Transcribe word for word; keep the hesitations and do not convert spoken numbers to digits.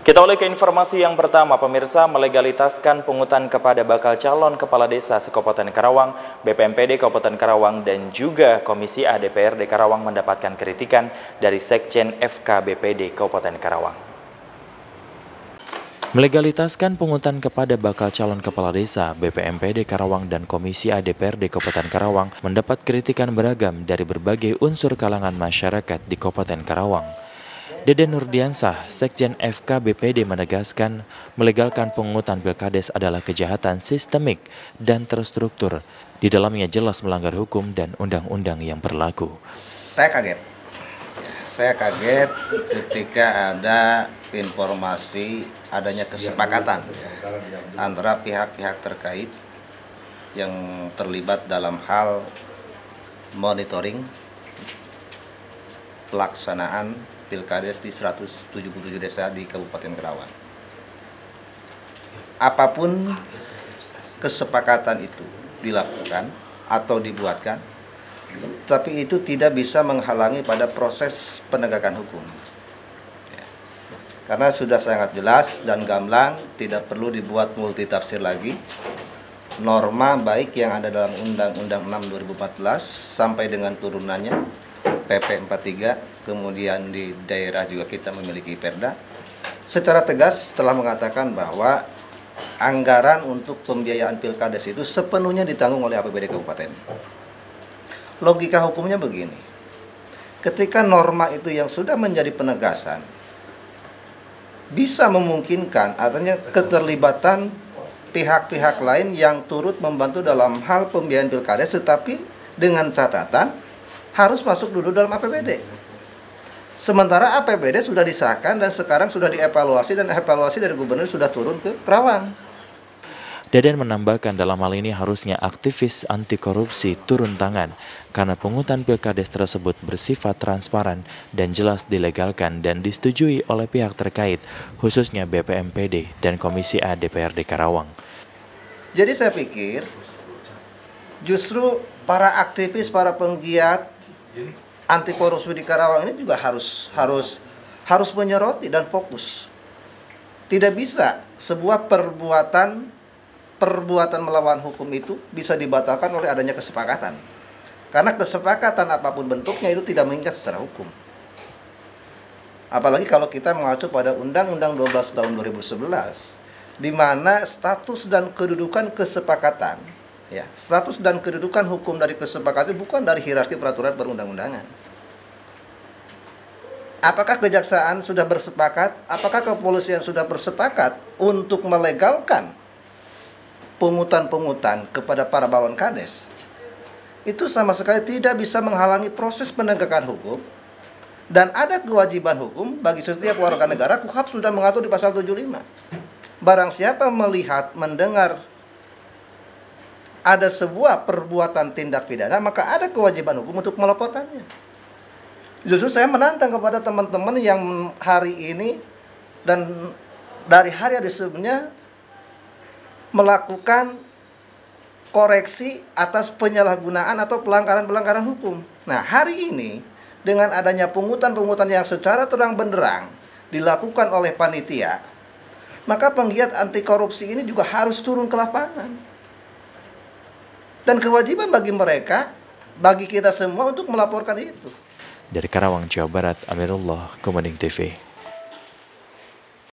Kita oleh ke informasi yang pertama, pemirsa, melegalitaskan pungutan kepada bakal calon kepala desa se-Kabupaten Karawang, B P M P D Kabupaten Karawang dan juga Komisi A D P R D Karawang mendapatkan kritikan dari Sekjen F K B P D Kabupaten Karawang. Melegalitaskan pungutan kepada bakal calon kepala desa, B P M P D Karawang dan Komisi A D P R D Kabupaten Karawang mendapat kritikan beragam dari berbagai unsur kalangan masyarakat di Kabupaten Karawang. Deden Nurdiansah, Sekjen F K B P D menegaskan melegalkan pungutan pilkades adalah kejahatan sistemik dan terstruktur. Di dalamnya jelas melanggar hukum dan undang-undang yang berlaku. Saya kaget. Saya kaget ketika ada informasi adanya kesepakatan antara pihak-pihak terkait yang terlibat dalam hal monitoring pelaksanaan pilkades di seratus tujuh puluh tujuh desa di Kabupaten Karawang. Apapun kesepakatan itu dilakukan atau dibuatkan, tapi itu tidak bisa menghalangi pada proses penegakan hukum. Ya. Karena sudah sangat jelas dan gamblang, tidak perlu dibuat multitafsir lagi. Norma baik yang ada dalam Undang-Undang enam dua ribu empat belas sampai dengan turunannya P P empat puluh tiga, kemudian di daerah juga kita memiliki Perda, secara tegas telah mengatakan bahwa anggaran untuk pembiayaan pilkades itu sepenuhnya ditanggung oleh A P B D Kabupaten. Logika hukumnya begini, ketika norma itu yang sudah menjadi penegasan, bisa memungkinkan adanya keterlibatan pihak-pihak lain yang turut membantu dalam hal pembiayaan pilkades, tetapi dengan catatan harus masuk dulu dalam A P B D. Sementara A P B D sudah disahkan dan sekarang sudah dievaluasi dan evaluasi dari gubernur sudah turun ke Karawang. Deden menambahkan dalam hal ini harusnya aktivis anti korupsi turun tangan karena pungutan pilkades tersebut bersifat transparan dan jelas dilegalkan dan disetujui oleh pihak terkait, khususnya B P M P D dan Komisi A D P R D Karawang. Jadi saya pikir justru para aktivis, para penggiat anti korupsi di Karawang ini juga harus harus harus menyoroti dan fokus. Tidak bisa sebuah perbuatan perbuatan melawan hukum itu bisa dibatalkan oleh adanya kesepakatan. Karena kesepakatan apapun bentuknya itu tidak mengikat secara hukum. Apalagi kalau kita mengacu pada Undang-Undang dua belas tahun dua ribu sebelas, di mana status dan kedudukan kesepakatan, ya, status dan kedudukan hukum dari kesepakatan bukan dari hierarki peraturan perundang-undangan. Apakah kejaksaan sudah bersepakat? Apakah kepolisian sudah bersepakat untuk melegalkan pungutan-pungutan kepada para balon kades? Itu sama sekali tidak bisa menghalangi proses penegakan hukum dan ada kewajiban hukum bagi setiap warga negara. K U H A P sudah mengatur di pasal tujuh puluh lima. Barang siapa melihat, mendengar ada sebuah perbuatan tindak pidana, maka ada kewajiban hukum untuk melaporkannya. Justru saya menantang kepada teman-teman yang hari ini dan dari hari-hari sebelumnya melakukan koreksi atas penyalahgunaan atau pelanggaran-pelanggaran hukum. Nah, hari ini dengan adanya pungutan-pungutan yang secara terang benderang dilakukan oleh panitia, maka penggiat anti korupsi ini juga harus turun ke lapangan. Dan kewajiban bagi mereka, bagi kita semua untuk melaporkan itu. Dari Karawang, Jawa Barat, Amirullah, Komending T V.